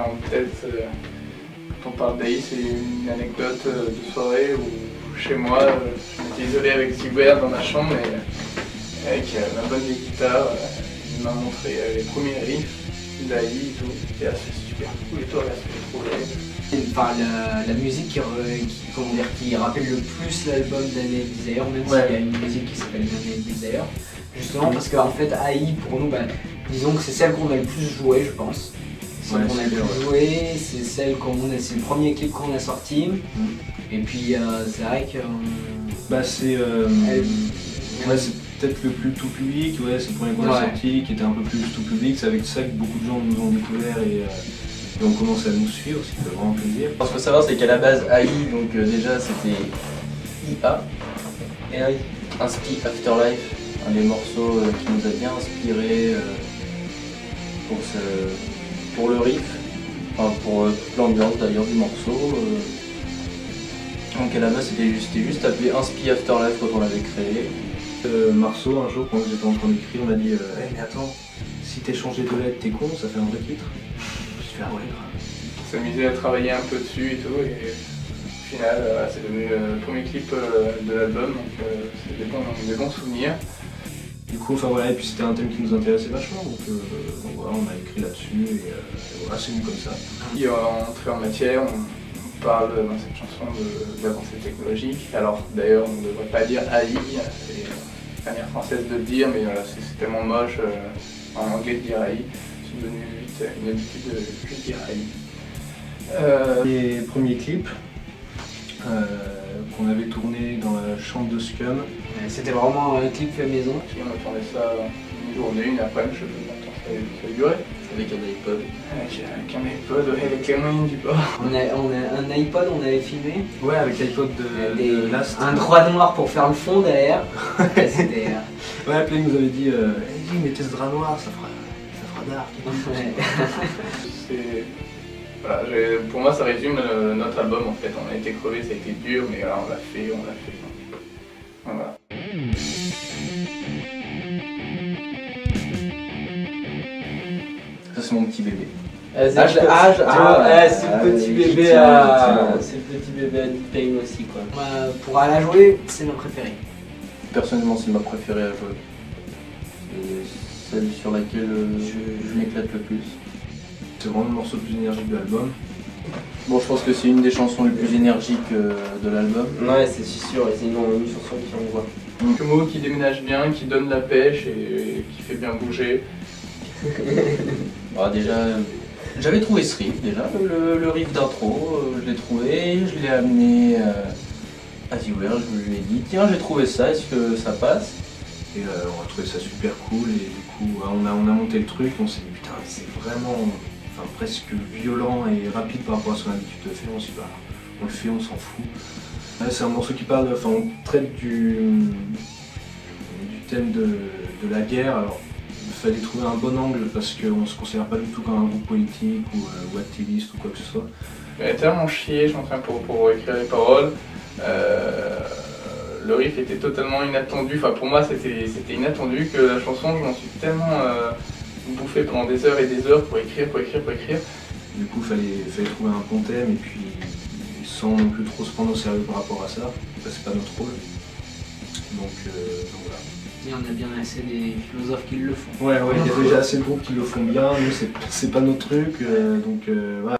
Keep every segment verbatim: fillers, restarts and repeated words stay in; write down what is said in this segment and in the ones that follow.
vient en tête euh, quand on parle d'A I, c'est une anecdote euh, de soirée où chez moi, euh, je m'étais isolé avec Zibert dans ma chambre et avec euh, ma bonne vieille guitare, euh, il m'a montré euh, les premiers riffs d'A I et tout. Et là c'est super cool et toi là ce que j'ai trouvé. Enfin, la, la musique qui, qui, comment dire, qui rappelle le plus l'album d'Année Desire, même ouais. s'il y a une musique qui s'appelle Année Desire. Justement parce qu'en fait A I pour nous, bah, disons que c'est celle qu'on a le plus joué je pense. Celle ouais, qu'on a le plus joué, c'est celle qu'on a, c'est le premier clip qu'on a sorti. Mm. Et puis euh, c'est vrai que... Euh, bah c'est euh, Elle... ouais, peut-être le plus tout public, ouais, c'est le premier qu'on a ouais. sorti, qui était un peu plus tout public, c'est avec ça que beaucoup de gens nous ont découvert et, euh, et ont commencé à nous suivre, ce qui fait vraiment plaisir. Ce qu'il faut savoir c'est qu'à la base A I, donc euh, déjà c'était I A, et A I, Inspi Afterlife. Un des morceaux euh, qui nous a bien inspiré euh, pour, ce, pour le riff, enfin pour euh, toute l'ambiance d'ailleurs du morceau. Euh. Donc à la base c'était juste, juste appelé Inspi Afterlife quand on l'avait créé. Euh, Marceau, un jour quand j'étais en train d'écrire, m'a dit euh, hey, mais attends, si t'es changé de lettre, t'es con, ça fait un vrai titre. Je suis fait ah ouais grave. S'amuser à travailler un peu dessus et tout, et au final euh, c'est devenu le premier clip euh, de l'album, donc euh, c'est des bons, des bons souvenirs. Du coup, enfin voilà, et puis c'était un thème qui nous intéressait vachement, donc, euh, donc voilà, on a écrit là-dessus et, euh, et voilà, c'est venu comme ça. Et on entrait en matière, on, on parle dans cette chanson d'avancée technologique. Alors d'ailleurs, on ne devrait pas dire A I, c'est la manière française de le dire, mais voilà, c'est tellement moche euh, en anglais de dire A I, c'est devenu vite une habitude de juste dire A I. Euh, Les premiers clips euh, qu'on avait tournés dans la chambre de Scum. C'était vraiment un clip fait maison. Puis on a tourné ça une journée, une après-midi, je sais pas, ça a duré. Avec un iPod. Avec, avec un iPod, ouais, avec les moyens du bord. On a, on a un iPod, on avait filmé. Ouais, avec l'iPod de, des, de Last. Un drap noir pour faire le fond derrière. Ouais, après il nous avait dit, euh, hey, mettez ce drap noir, ça fera, ça fera dark. Ouais. Voilà, pour moi ça résume euh, notre album en fait. On a été crevés, ça a été dur, mais voilà, on l'a fait, on l'a fait. Voilà. Ça c'est mon petit bébé. Euh, c'est âge, âge, ah, ouais, c'est le petit bébé à... C'est le petit bébé à Deep aussi quoi. Euh, pour aller la jouer, c'est ma préférée. Personnellement c'est ma préférée à jouer. C'est celle sur laquelle je, je m'éclate le plus. C'est vraiment le morceau le plus énergique de l'album. Bon, je pense que c'est une des chansons les plus énergiques euh, de l'album. Ouais, c'est sûr, c'est une, une chanson qui envoie. Un mot qui déménage bien, qui donne la pêche et, et qui fait bien bouger. Bah, déjà, euh, j'avais trouvé ce riff, déjà, le, le riff d'intro, euh, je l'ai trouvé, je l'ai amené euh, à Zibert, je lui ai dit tiens, j'ai trouvé ça, est-ce que ça passe? Et euh, on a trouvé ça super cool et du coup, on a, on a monté le truc, on s'est dit putain, c'est vraiment. Enfin, presque violent et rapide par rapport à son habitude de faire, on s'est dit bah, on le fait, on s'en fout. C'est un morceau qui parle, enfin on traite du, du thème de, de la guerre, alors il fallait trouver un bon angle parce qu'on ne se considère pas du tout comme un groupe politique ou, euh, ou activiste ou quoi que ce soit. J'avais tellement chié, je suis en train pour, pour écrire les paroles. Euh, le riff était totalement inattendu, enfin pour moi c'était inattendu que la chanson, je m'en suis tellement... Euh, bouffé pendant des heures et des heures pour écrire, pour écrire, pour écrire. Du coup, il fallait, fallait trouver un bon thème et puis sans non plus trop se prendre au sérieux par rapport à ça. C'est pas notre rôle. Donc, euh, donc voilà. Et on a bien assez des philosophes qui le font. Ouais, ouais, il y a déjà assez de groupes qui le font bien. Nous, c'est pas notre truc. Euh, donc euh, voilà.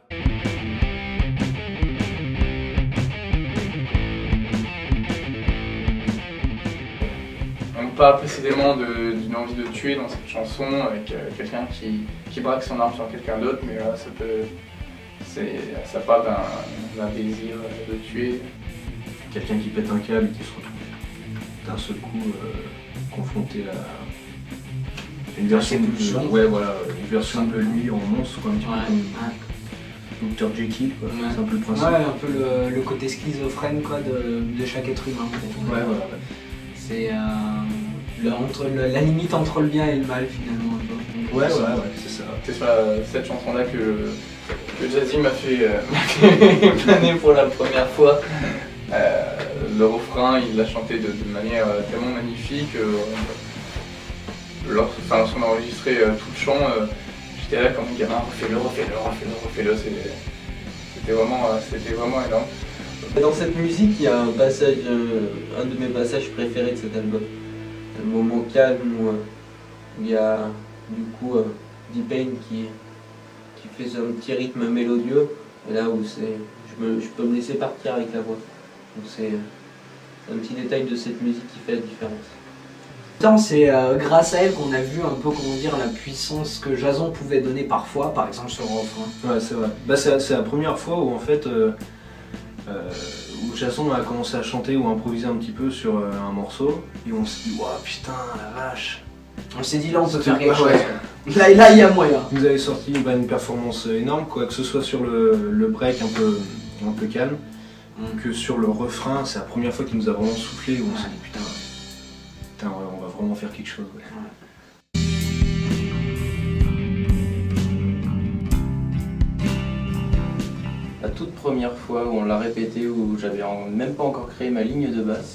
On parle précisément d'une envie de tuer dans cette chanson avec euh, quelqu'un qui, qui braque son arme sur quelqu'un d'autre, mais là, ça peut, ça parle d'un désir de tuer. Quelqu'un qui pète un câble et qui se retrouve d'un seul coup euh, confronté à une version de, ouais, voilà, une version de lui en monstre, quoi, un petit ouais. peu comme ouais. docteur Jekyll, quoi. Ouais. C'est un peu le principe. Ouais, un peu le, le côté schizophrène quoi, de, de chaque être humain. Ouais, voilà. Ouais. C'est euh, entre le, la limite entre le bien et le mal finalement. Un peu. Ouais, ouais, ouais, c'est ça. C'est sur la, cette chanson-là que, que Jazzy m'a fait, euh, planer pour la première fois. Euh, le refrain, il l'a chanté de, de manière tellement magnifique. Euh, Lorsqu'on enfin, a enregistré euh, tout le chant, euh, j'étais là comme un gamin, refais-le, refais-le, refais-le, refais-le, c'était vraiment, c'était vraiment énorme. Dans cette musique, il y a un passage, euh, un de mes passages préférés de cet album. Un moment calme où, euh, où il y a du coup euh, D-Pain qui, qui fait un petit rythme mélodieux, et là où c'est, je, me, je peux me laisser partir avec la voix. Donc c'est un petit détail de cette musique qui fait la différence. C'est euh, grâce à elle qu'on a vu un peu, comment dire, la puissance que Jason pouvait donner parfois, par exemple sur le refrain. Ouais, c'est vrai. Bah, c'est la première fois où en fait euh, euh, où Jason a commencé à chanter ou à improviser un petit peu sur euh, un morceau, et on s'est dit waouh putain la vache. On s'est dit là on peut faire quelque ouais. chose. Là, là il y a moyen. Vous avez sorti bah, une performance énorme, quoi, que ce soit sur le, le break un peu, un peu calme, mm. que sur le refrain, c'est la première fois qu'il nous a vraiment soufflé, où on s'est dit putain, putain ouais, on va vraiment faire quelque chose. Ouais. Ouais. La toute première fois où on l'a répété, où j'avais même pas encore créé ma ligne de basse,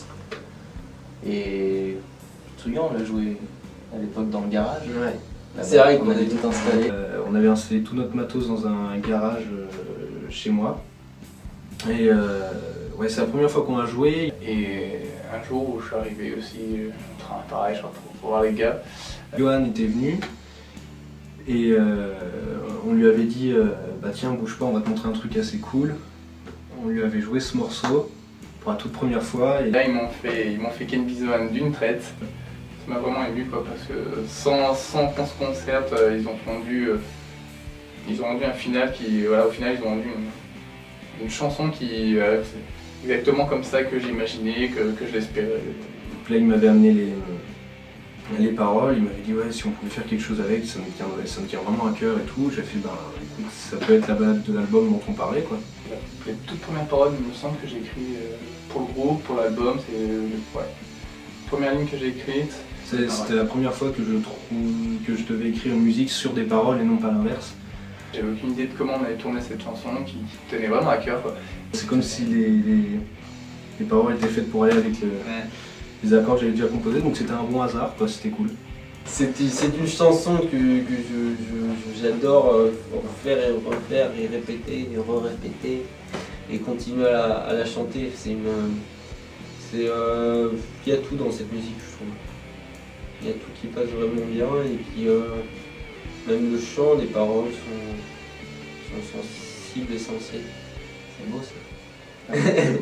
et tu te souviens, on l'a joué à l'époque dans le garage. Ouais. C'est vrai qu'on avait tout installé. Euh, on avait installé tout notre matos dans un garage euh, chez moi. Et euh, ouais, c'est la première fois qu'on a joué. Et un jour où je suis arrivé aussi, enfin, pareil, je suis pour voir les gars. Johan était venu et euh, on lui avait dit euh, bah tiens bouge pas, on va te montrer un truc assez cool. On lui avait joué ce morceau pour la toute première fois. Et là ils m'ont fait, ils m'ont fait Ken Bizohan d'une traite. Ça m'a vraiment ému quoi, parce que sans, sans qu'on se concerte, ils ont rendu, ils ont rendu un final qui, voilà, au final ils ont rendu une, une chanson qui, voilà, c'est exactement comme ça que j'imaginais, que, que je l'espérais. Là il m'avait amené les, les paroles, il m'avait dit ouais si on pouvait faire quelque chose avec, ça me tient, ça me tient vraiment à cœur et tout. J'ai fait ben écoute, ça peut être la balade de l'album dont on parlait quoi. Les toutes premières paroles, il me semble que j'ai écrit pour le groupe, pour l'album, c'est ouais, la première ligne que j'ai écrite. C'était ah ouais. la première fois que je trouve que je devais écrire une musique sur des paroles et non pas l'inverse. J'avais aucune idée de comment on allait tourner cette chanson qui, qui tenait vraiment à cœur. C'est comme si les, les, les paroles étaient faites pour aller avec le, ouais. les accords que j'avais déjà composés, donc c'était un bon hasard, c'était cool. C'est une chanson que, que j'adore refaire et refaire et répéter et re-répéter et continuer à la, à la chanter. C'est une, c'est, euh, il y a tout dans cette musique, je trouve. Il y a tout qui passe vraiment bien et puis euh, même le chant, les paroles sont, sont sensibles et sensées. C'est beau ça.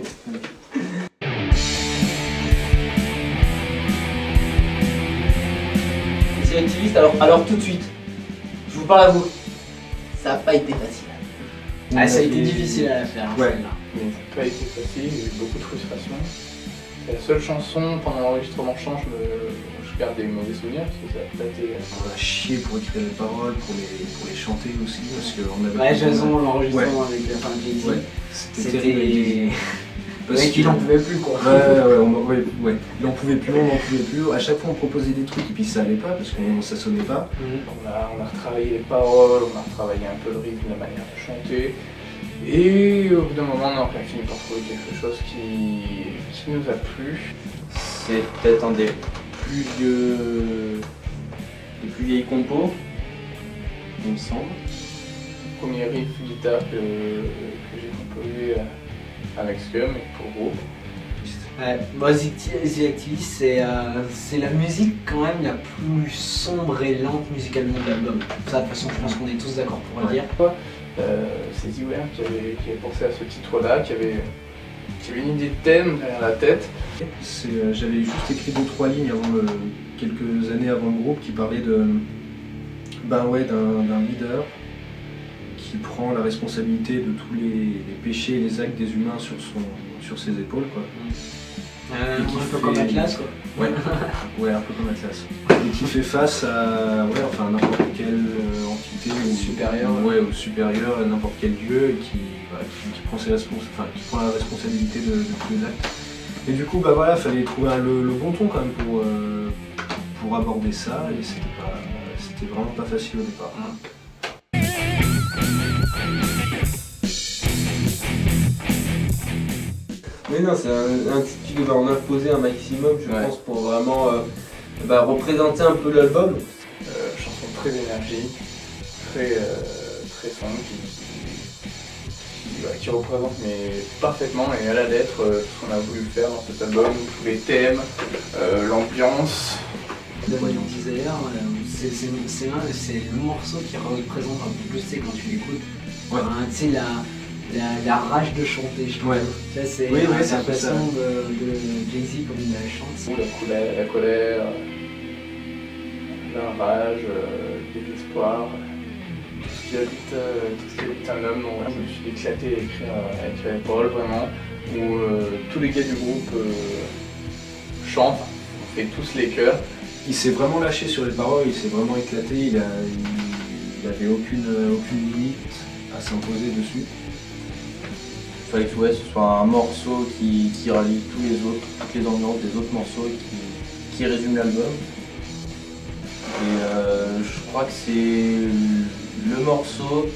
Les activistes, alors, alors tout de suite, je vous parle à vous. Ça n'a pas été facile. Ah, ça a été difficile à la faire. Ouais. Mais ça n'a pas été facile, il y a eu beaucoup de frustration. C'est la seule chanson pendant l'enregistrement chant, je, me, je garde des mauvais souvenirs parce que ça a été. On a chié pour écrire les paroles, pour les, pour les chanter aussi parce qu'on avait. Ouais, Jason, l'enregistrement ouais. avec la fin de Jay-Z. Ouais. C'était terrible. Le mec il n'en pouvait plus quoi. Ouais, ouais, on, ouais, ouais. Il n'en pouvait plus, on n'en pouvait plus. À chaque fois on proposait des trucs et puis ça allait pas parce que ça sonnait pas. Mmh. On, a, on a retravaillé les paroles, on a retravaillé un peu le rythme, la manière de chanter. Et au bout d'un moment on a fini par trouver quelque chose qui, qui nous a plu. C'est peut-être un des plus vieux, des plus vieilles compos, il me semble. Le premier riff guitare que, que j'ai composé avec Scum et pour le groupe. Ouais, moi The Activist c'est euh, la musique quand même la plus sombre et lente musicalement de l'album. Ça de toute façon je pense qu'on est tous d'accord pour le ouais. dire. Euh, c'est Ziwer qui avait, qui avait pensé à ce titre-là, qui avait, qui avait une idée de thème derrière la tête. Euh, J'avais juste écrit deux trois lignes avant le, quelques années avant le groupe qui parlait de ben ouais, d'un leader qui prend la responsabilité de tous les, les péchés et les actes des humains sur, son, sur ses épaules. Quoi. Euh, et qui un peu fait... comme Atlas quoi. Ouais, ouais, un peu comme Atlas. Et qui fait face à ouais, enfin, n'importe quelle entité ou supérieure, ouais, ou supérieure à n'importe quel dieu et qui, bah, qui, qui, prend ses respons enfin, qui prend la responsabilité de, de tous les actes. Et du coup, bah voilà, fallait trouver un, le, le bon ton quand même pour, euh, pour aborder ça et c'était pas, c'était vraiment pas facile au départ. Hein. Mais non, c'est un, un titre qui devait en imposer un maximum, je ouais. pense, pour vraiment euh, bah, représenter un peu l'album. Euh, chanson très énergique, très, euh, très sombre qui, qui, ouais, qui représente mais parfaitement et à la lettre euh, tout ce qu'on a voulu faire dans cet album, tous les thèmes, euh, l'ambiance. David Desire, c'est le morceau qui représente un peu plus, tu sais, quand tu l'écoutes, ouais. hein, tu sais, la, la, la rage de chanter, je trouve. Ouais. C'est oui, oui, la façon de, de Jay-Z comme il la chante. La colère, la, colère, la rage, euh, le désespoir, tout ce qui habite, euh, tout ce qui habite un homme. Donc, je me suis éclaté à écrire, à écrire les paroles vraiment, où euh, tous les gars du groupe euh, chantent, on fait tous les chœurs. Il s'est vraiment lâché sur les paroles, il s'est vraiment éclaté, il n'avait aucune, aucune limite à s'imposer dessus. Il fallait que ouais, ce soit un morceau qui, qui rallie tous les autres, toutes les ambiances des autres morceaux et qui, qui résume l'album. Et euh, je crois que c'est le morceau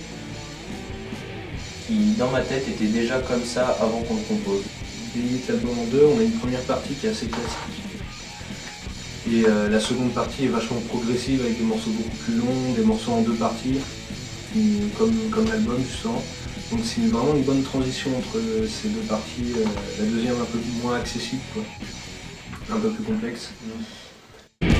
qui, dans ma tête, était déjà comme ça avant qu'on le compose. On divise l'album en deux, on a une première partie qui est assez classique. Et euh, la seconde partie est vachement progressive avec des morceaux beaucoup plus longs, des morceaux en deux parties, comme, comme l'album justement. Donc c'est vraiment une bonne transition entre ces deux parties, euh, la deuxième un peu moins accessible, quoi. Un peu plus complexe. Je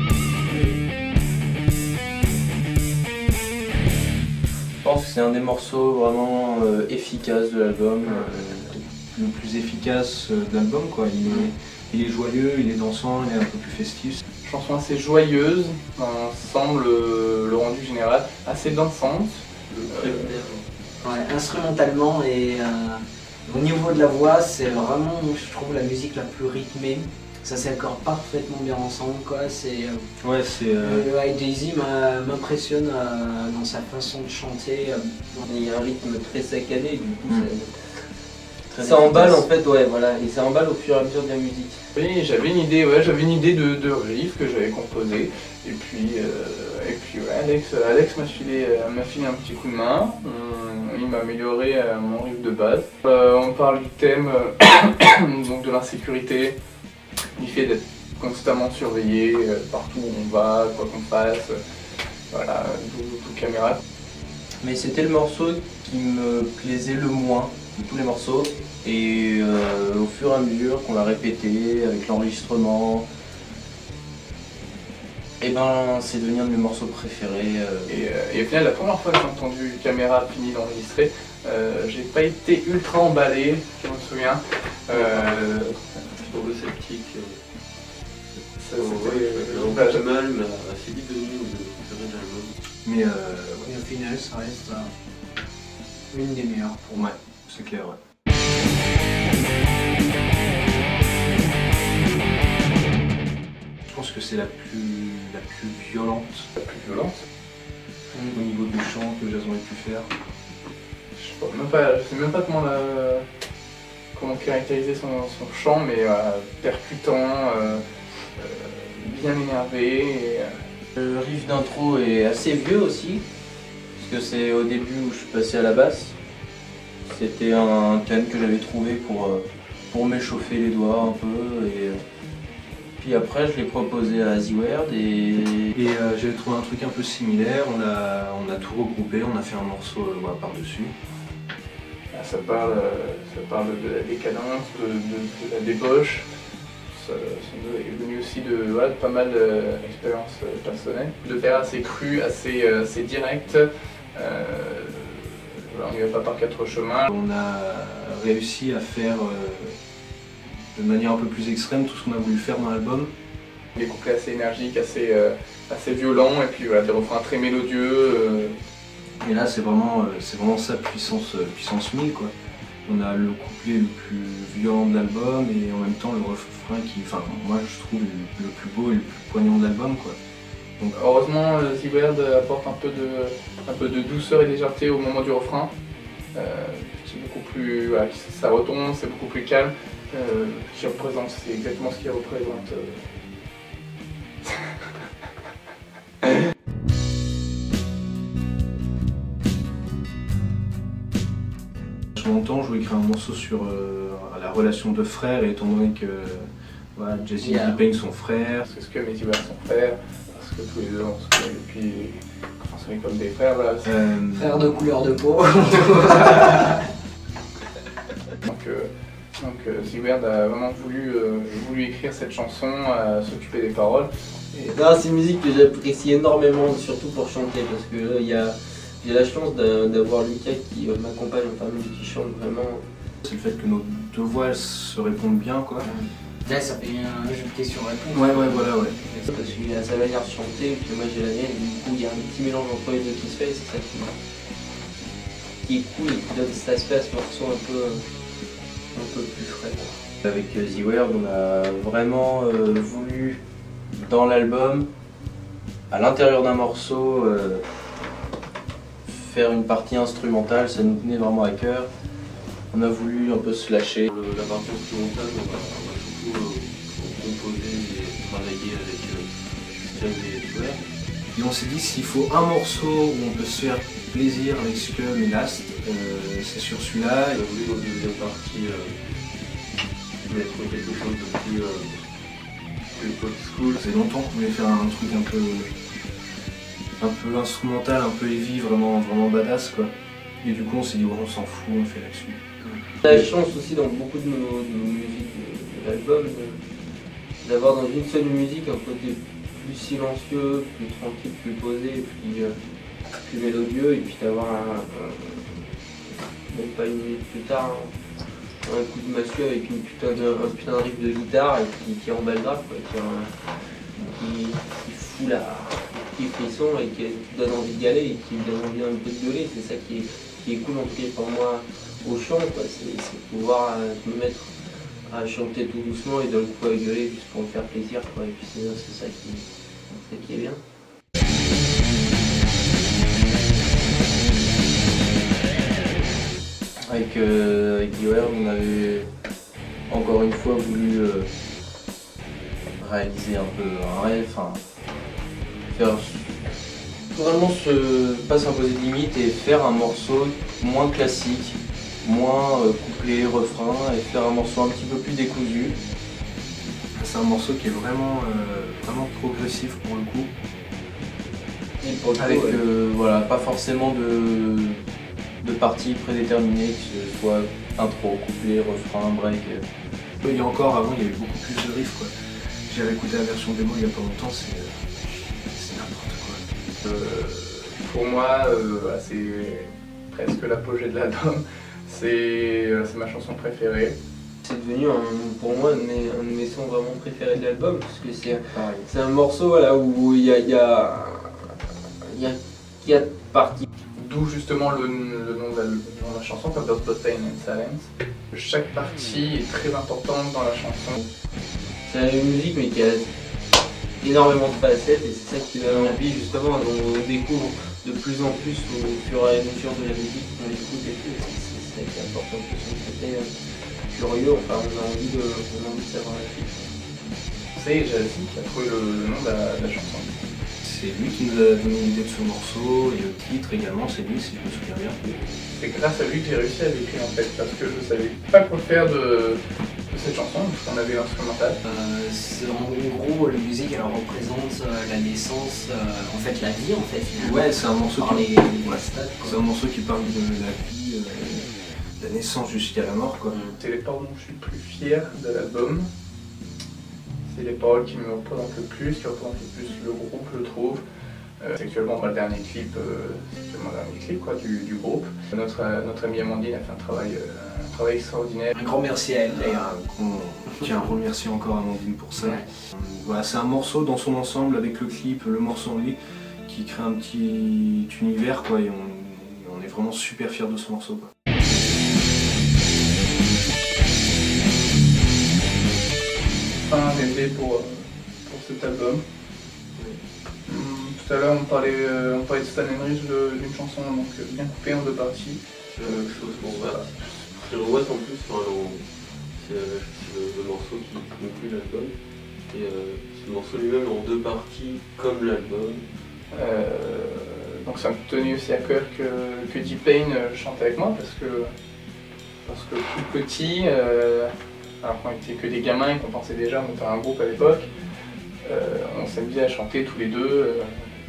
pense que c'est un des morceaux vraiment euh, efficaces de l'album. Euh, le plus efficace de l'album, quoi. Il est, il est joyeux, il est dansant, il est un peu plus festif. Chanson assez joyeuse, ensemble le, le rendu général assez dansante. Euh, ouais, instrumentalement et euh, au niveau de la voix, c'est vraiment, je trouve, la musique la plus rythmée. Ça s'accorde parfaitement bien ensemble, quoi. C'est euh, ouais, c'est. Euh... Euh, ouais, Jay-Z m'impressionne euh, dans sa façon de chanter. Euh, il y a un rythme très saccadé, du coup. Mm. Ça emballe en fait, ouais, voilà, et ça emballe au fur et à mesure de la musique. Oui, j'avais une idée, ouais, j'avais une idée de, de riff que j'avais composé, et puis, euh, et puis ouais, Alex, Alex m'a filé, euh, m'a filé un petit coup de main, euh, il m'a amélioré euh, mon riff de base. Euh, on parle du thème euh, donc de l'insécurité, du fait d'être constamment surveillé euh, partout où on va, quoi qu'on fasse, euh, voilà, tout, tout caméra. Mais c'était le morceau qui me plaisait le moins de tous les morceaux. Et euh, au fur et à mesure qu'on l'a répété avec l'enregistrement, et ben c'est devenu un de mes morceaux préférés. Euh... Et, euh, et au final, la première fois que j'ai entendu Caméra fini d'enregistrer, euh, j'ai pas été ultra emballé, je me souviens. Euh, Pour le sceptique, ça, euh, c'était on passe mal, mais assez vite devenu une préférée de l'album. Mais euh, ouais. Au final, ça reste euh, une des meilleures pour moi. Ouais, c'est clair, ouais. Je pense que c'est la plus, la plus violente. La plus violente. Au niveau du chant que Jason ait pu faire. Je sais, pas, même pas, je sais même pas comment, la, comment caractériser son, son chant, mais euh, percutant, euh, euh, bien énervé. Et, euh... Le riff d'intro est assez vieux aussi, parce que c'est au début où je suis passé à la basse. C'était un thème que j'avais trouvé pour, pour m'échauffer les doigts un peu. Et puis après, je l'ai proposé à Ziwerd et... Et euh, j'avais trouvé un truc un peu similaire, on a, on a tout regroupé, on a fait un morceau euh, ouais, par-dessus. Ça parle, ça parle de la décadence, de, de, de la débauche. Ça, ça est venu aussi de, voilà, de pas mal d'expériences personnelles. De faire assez cru, assez, assez direct. Euh, on n'y va pas par quatre chemins. On a réussi à faire euh, de manière un peu plus extrême tout ce qu'on a voulu faire dans l'album. Des couplets assez énergiques, assez, euh, assez violents, et puis voilà, des refrains très mélodieux. Euh. Et là, c'est vraiment, euh, c'est vraiment ça, puissance, euh, puissance mille, quoi. On a le couplet le plus violent de l'album et en même temps le refrain qui, enfin, moi je trouve le, le plus beau et le plus poignant de l'album, quoi. Donc, heureusement, Ziwerd apporte un peu, de, un peu de douceur et de légèreté au moment du refrain. Euh, c'est beaucoup plus, voilà, ça retombe, c'est beaucoup plus calme. Euh, qui représente, c'est exactement ce qui représente. Euh... Longtemps, je voulais créer un morceau sur euh, la relation de frères, et étant donné que voilà, Jesse yeah. et Payne sont frères. Parce que Ziwerd sont frères, parce que tous les deux on se connaît depuis, enfin, on est comme des frères, voilà. Euh, Frère de couleur de peau. Donc, euh, donc euh, Sigurd a vraiment voulu, euh, voulu écrire cette chanson, euh, s'occuper des paroles. Et... Non, c'est une musique que j'apprécie énormément, surtout pour chanter, parce que là, il y a, j'ai la chance d'avoir Lucas qui euh, m'accompagne, enfin lui qui chante vraiment. C'est le fait que nos deux voix elles se répondent bien, quoi. Là, ça fait un jeu de questions-réponses. Ouais, ouais, voilà, ouais. Parce qu'il a sa manière de chanter, et puis moi j'ai la mienne, et du coup il y a un petit mélange entre les deux qui se fait, et c'est ça qui, qui est cool et qui donne cet aspect à ce morceau un peu, un peu plus frais. Avec euh, The Weird, on a vraiment euh, voulu, dans l'album, à l'intérieur d'un morceau, euh, faire une partie instrumentale, ça nous tenait vraiment à cœur. On a voulu un peu se lâcher. Le, la partie instrumentale, on va, on va surtout euh, composer et travailler avec euh, Scum et The Weird. Et on s'est dit, s'il faut un morceau où on peut se faire plaisir avec Scum et Last, euh, c'est sur celui-là. On a voulu dans la deuxième partie euh, mettre quelque chose de plus, euh, plus old school. Ça fait longtemps qu'on voulait faire un truc un peu, un peu instrumental, un peu heavy, vraiment, vraiment badass, quoi. Et du coup on s'est dit, ouais, on s'en fout, on le fait là-dessus. On a la chance aussi dans beaucoup de nos, de nos musiques de, de l'album d'avoir dans une seule musique un côté plus silencieux, plus tranquille, plus posé, plus, euh, plus mélodieux, et puis d'avoir un, un, même pas une minute plus tard, un, un coup de massue avec une putain de, un putain de riff de guitare et qui, qui emballe grave, quoi, qui, qui, qui fout la qui frisson et qui, qui donne envie de galer et qui donne envie un peu de gueuler. C'est ça qui est, qui est cool en tout cas pour moi au chant, c'est pouvoir euh, me mettre à chanter tout doucement et d'un coup à gueuler juste pour me faire plaisir, quoi. Et puis c'est ça qui, ça qui est bien. Avec, euh, avec The Weird, on avait encore une fois voulu euh, réaliser un peu un rêve, enfin faire vraiment se, pas s'imposer de limites et faire un morceau moins classique, moins euh, couplet, refrain, et faire un morceau un petit peu plus décousu. C'est un morceau qui est vraiment, euh, vraiment progressif pour le coup. Et pour le coup, Avec ouais. euh, voilà, pas forcément de, de parties prédéterminées, que ce soit intro, couplet, refrain, break. Il y a encore, avant, il y avait beaucoup plus de riffs, quoi. J'avais écouté la version démo il y a pas longtemps, c'est n'importe quoi. Euh, pour moi, euh, voilà, c'est presque l'apogée de l'album. C'est euh, c'est ma chanson préférée. C'est devenu un, pour moi un de, mes, un de mes sons vraiment préférés de l'album, parce que c'est c'est un morceau voilà, où il y a, il y, a, il y a quatre parties. D'où justement le, le nom de la, le nom de la chanson, comme Both Pain and Silence. Chaque partie est très importante dans la chanson. C'est une musique mais qui a énormément de facettes et c'est ça qui donne envie justement, on découvre de plus en plus au fur et à mesure de la musique qu'on écoute et tout, c'est ça qui apporte un peu son côté euh, curieux, enfin on a envie de, on a envie de savoir la suite. C'est Jazzy qui a trouvé le, le nom de la, de la chanson. C'est lui qui nous a donné l'idée de ce morceau et le titre également, c'est lui si je me souviens bien. C'est grâce à lui que j'ai réussi à l'écrire en fait, parce que je savais pas quoi faire de, de cette chanson, parce qu'on avait l'instrumental. Euh, en gros, la musique elle représente euh, la naissance, euh, en fait la vie en fait finalement. Ouais, c'est un morceau Par qui... les, les ouais. stades, C'est un morceau qui parle de la vie, euh, de la naissance jusqu'à la mort, quoi. C'est les paroles dont je suis le plus fier de l'album. C'est les paroles qui me représentent le plus, qui représentent le plus le groupe, je trouve. Euh, c'est actuellement bah, le dernier clip, euh, c'est le dernier clip quoi, du, du groupe. Notre, euh, notre amie Amandine a fait un travail, euh, un travail extraordinaire. Un grand merci à elle d'ailleurs. Euh, on tient à remercier encore Amandine pour ça. Ouais. Euh, Voilà, c'est un morceau dans son ensemble avec le clip, le morceau en lui, qui crée un petit univers, quoi, et on, on est vraiment super fiers de ce morceau, quoi. Fin rêvé pour, euh, pour cet album. Hum, tout à l'heure on parlait, euh, on parlait de Stan Enrich d'une chanson donc, euh, bien coupée en deux parties. C'est la même chose pour Watt. Sur Watt en plus, enfin, c'est le, le morceau qui conclut l'album. Et euh, ce morceau lui-même en deux parties comme l'album. Euh, donc ça me tenait aussi à cœur que, que D-Pain euh, chante avec moi parce que, parce que tout petit, euh, alors qu'on était que des gamins et qu'on pensait déjà monter un groupe à l'époque, euh, on s'amusait à chanter tous les deux. Euh,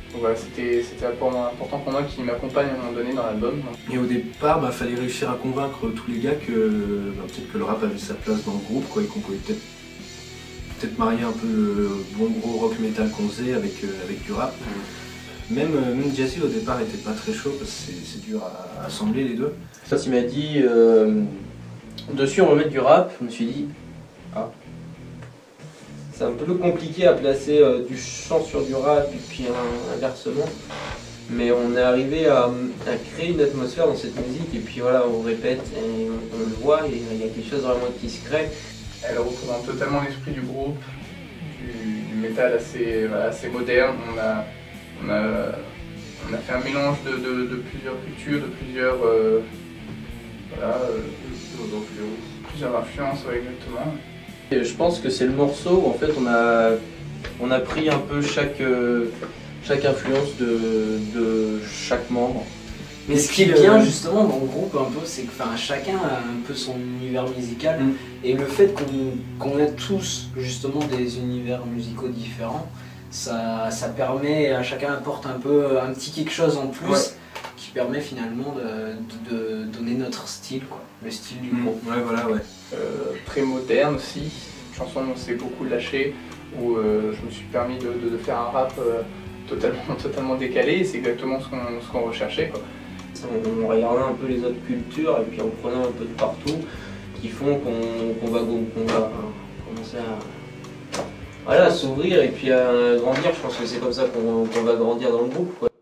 Donc voilà, c'était important pour moi qu'il m'accompagne à un moment donné dans l'album. Et au départ, il bah, fallait réussir à convaincre tous les gars que bah, peut-être que le rap avait sa place dans le groupe, quoi, et qu'on pouvait peut-être peut-être marier un peu le bon gros rock metal qu'on faisait avec, euh, avec du rap. Mmh. Même, euh, même Jazzy au départ était pas très chaud parce que c'est dur à, à assembler les deux. Ça, il m'a dit euh, dessus on va mettre du rap, je me suis dit ah. C'est un peu compliqué à placer euh, du chant sur du rap et puis un, inversement. Mais on est arrivé à, à créer une atmosphère dans cette musique et puis voilà, on répète et on, on le voit et il y a quelque chose vraiment qui se crée. Elle représente totalement l'esprit du groupe, du, du métal assez, assez moderne. On a, on, a, on a fait un mélange de, de, de plusieurs cultures, de plusieurs, euh, voilà, euh, plusieurs influences, ouais, exactement. Et je pense que c'est le morceau où en fait on a, on a pris un peu chaque, euh, chaque influence de, de chaque membre. Mais ce qui est bien justement dans le groupe un peu, c'est que enfin, chacun a un peu son univers musical mm. et le fait qu'on qu'on ait tous justement des univers musicaux différents, ça, ça permet, à chacun apporte un peu un petit quelque chose en plus ouais. qui permet finalement de, de, de donner notre style, quoi, le style du mm. groupe. Ouais, voilà, ouais. Euh, très moderne aussi, une chanson où on s'est beaucoup lâché, où euh, je me suis permis de, de, de faire un rap euh, totalement, totalement décalé, et c'est exactement ce qu'on ce qu'on recherchait, quoi. On regardait un peu les autres cultures et puis on prenait un peu de partout qui font qu'on qu'on va, qu'on va commencer à voilà, s'ouvrir et puis à grandir. Je pense que c'est comme ça qu'on qu'on va grandir dans le groupe, quoi.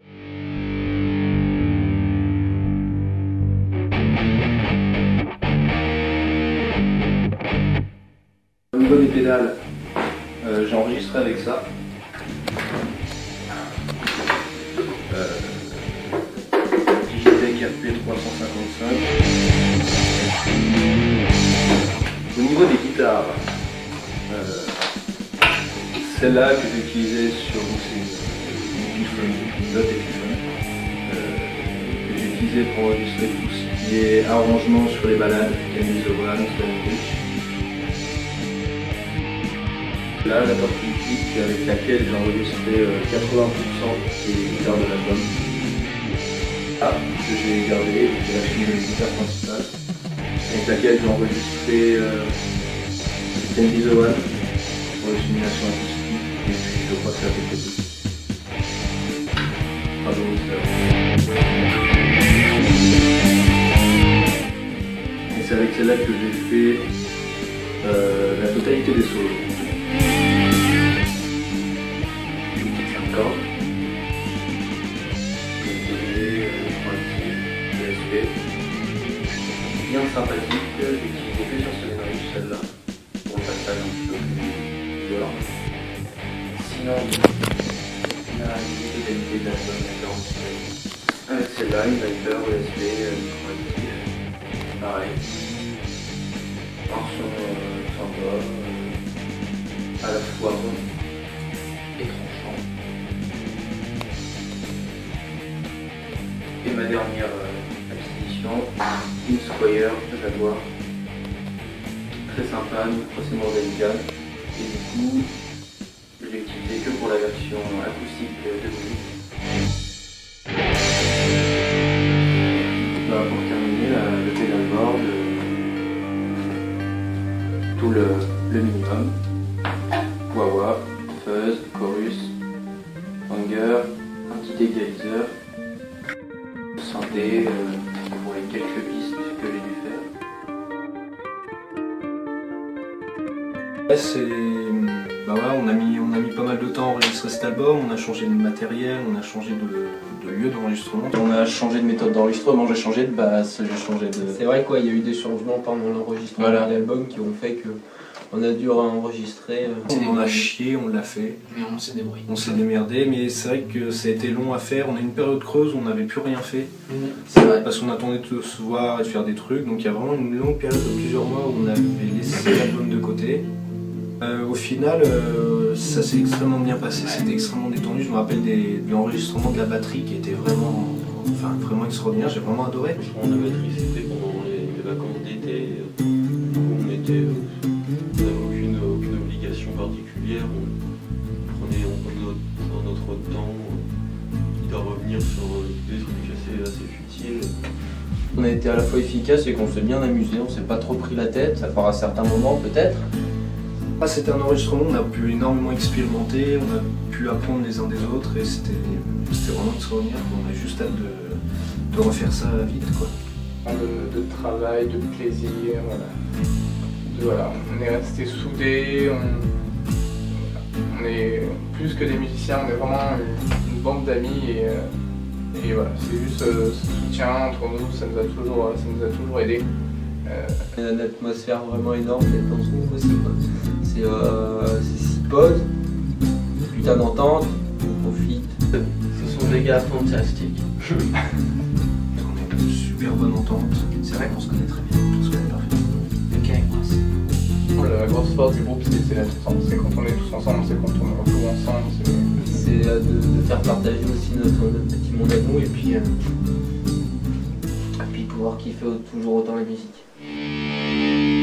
Au niveau des pédales, euh, j'ai enregistré avec ça. Euh, R P trois cent cinquante-cinq. Au niveau des guitares, euh, celle-là que j'utilisais sur une Epiphone, euh, que j'utilisais pour enregistrer tout ce qui est arrangement sur les balades, Camille Zoran, Stonebridge. Là, la partie kick avec laquelle j'ai enregistré quatre-vingts pour cent des guitares de l'album. Ah, que j'ai gardé, c'est la chaîne de guitare principale, avec laquelle j'ai enregistré euh, Ten Be The One pour les simulations acoustiques, et puis je crois que c'est à peu près tout. Pardon, et c'est avec celle-là que j'ai fait euh, la totalité des solos. cinq cordes. Bien sympathique, j'ai utilisé plusieurs solénoïdes, celle-là, pour le passage un petit peu plus violent. Sinon, on a une totalité de l'album d'accord en avec celle-là, une Viper, U S B, micro-actif, pareil. Un son euh, sympa, euh, à la fois bon et tranchant. Et ma dernière euh, acquisition, une Squire Jaguar, très sympa, micro délicat, et du coup je l'ai utilisé que pour la version acoustique de musique. Bah, pour terminer, la, le pedalboard, euh, tout le, le minimum, wah-wah, fuzz, chorus, hanger, un petit égaliseur, synthé euh, pour les quelques pistes que j'ai dû faire. C'est... Bah ouais, on a, mis, on a mis pas mal de temps à enregistrer cet album, on a changé de matériel, on a changé de, de lieu d'enregistrement. On a changé de méthode d'enregistrement, j'ai changé de basse, j'ai changé de... C'est vrai quoi, il y a eu des changements pendant l'enregistrement voilà. de l'album qui ont fait que on a dû enregistrer. Euh... On a chié, on l'a fait. Mais on s'est débrouillé. On s'est démerdé, mais c'est vrai que ça a été long à faire. On a une période creuse où on n'avait plus rien fait. Mmh, c'est vrai. Parce qu'on attendait de se voir et de faire des trucs. Donc il y a vraiment une longue période de plusieurs mois où on avait laissé l'album de côté. Euh, au final, euh, ça s'est extrêmement bien passé. Ouais. C'était extrêmement détendu. Je me rappelle des, de l'enregistrement de la batterie qui était vraiment, enfin, vraiment extraordinaire. J'ai vraiment adoré. La batterie, c'était pendant les, les vacances d'été. On était... On n'avait aucune, aucune obligation particulière, on prenait on, notre, notre temps la fois efficace et qu'on s'est bien amusé, on s'est pas trop pris la tête, à part à certains moments peut-être. Ah, c'était un enregistrement où on a pu énormément expérimenter, on a pu apprendre les uns des autres et c'était vraiment extraordinaire. On a juste hâte de, de refaire ça vite, quoi. De, de travail, de plaisir, voilà. De, voilà. On est restés soudés, on, on est plus que des musiciens, on est vraiment une, une bande d'amis et, et voilà, c'est juste euh, ce soutien entre nous, ça nous a toujours, ça nous a toujours aidés. Euh... Il y a une atmosphère vraiment énorme d'être dans ce groupe aussi, quoi. C'est euh, six potes, putain d'entente, on profite. Ce sont des gars fantastiques. On a une super bonne entente. C'est vrai qu'on se connaît très bien, on se connaît parfaitement. Ok, moi La grosse force du groupe, c'est la tous ensemble. C'est quand on est tous ensemble, c'est quand on joue ensemble. C'est euh, de, de faire partager aussi notre, notre petit monde à nous et puis, euh, et puis pouvoir kiffer toujours autant la musique.